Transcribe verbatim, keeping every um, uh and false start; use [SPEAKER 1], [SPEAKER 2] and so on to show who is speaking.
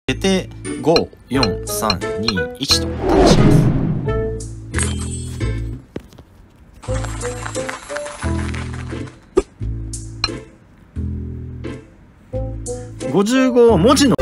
[SPEAKER 1] 出てご、よん、さん、に、いちとタッチします。ごじゅうご文字の